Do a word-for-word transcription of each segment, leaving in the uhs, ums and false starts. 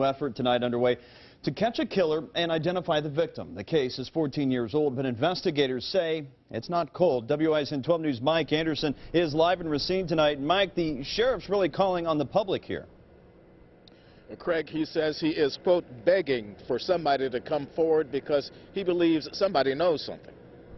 new effort tonight underway to catch a killer and identify the victim. The case is fourteen years old, but investigators say it's not cold. W I S N twelve News' Mike Anderson is live in Racine tonight. Mike, the sheriff's really calling on the public here. Craig, he says he is, quote, begging for somebody to come forward because he believes somebody knows something.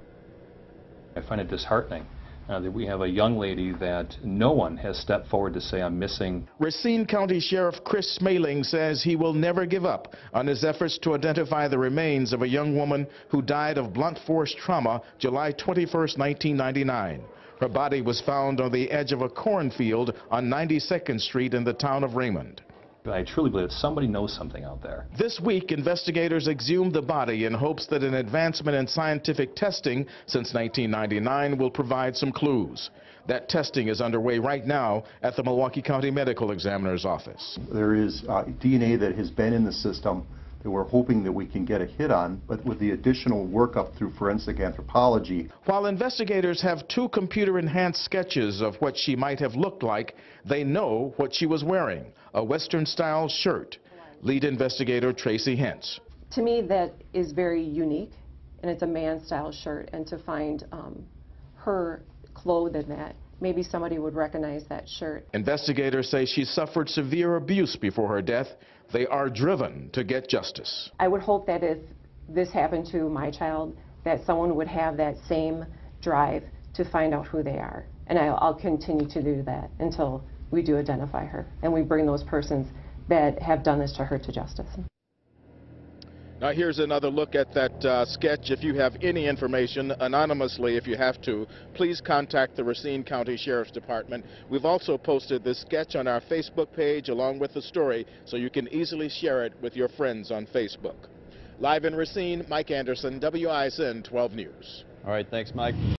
I find it disheartening uh, that we have a young lady that no one has stepped forward to say I'm missing. Racine County Sheriff Chris Smaling says he will never give up on his efforts to identify the remains of a young woman who died of blunt force trauma July twenty-first, nineteen ninety-nine. Her body was found on the edge of a cornfield on ninety-second Street in the town of Raymond. I truly believe that somebody knows something out there. This week, investigators exhumed the body in hopes that an advancement in scientific testing since nineteen ninety-nine will provide some clues. That testing is underway right now at the Milwaukee County Medical Examiner's office. There is uh, D N A that has been in the system that we're hoping that we can get a hit on, but with the additional workup through forensic anthropology. While investigators have two computer-enhanced sketches of what she might have looked like, they know what she was wearing, a Western-style shirt. Lead investigator Tracy Hentz. To me, that is very unique, and it's a man-style shirt, and to find um, her clothed in that, maybe somebody would recognize that shirt. Investigators say she suffered severe abuse before her death. They are driven to get justice. I would hope that if this happened to my child, that someone would have that same drive to find out who they are. And I'll, I'll continue to do that until we do identify her and we bring those persons that have done this to her to justice. Now here's another look at that uh, sketch. If you have any information, anonymously if you have to, please contact the Racine County Sheriff's Department. We've also posted this sketch on our Facebook page along with the story, so you can easily share it with your friends on Facebook. Live in Racine, Mike Anderson, W I S N twelve News. All right, thanks, Mike.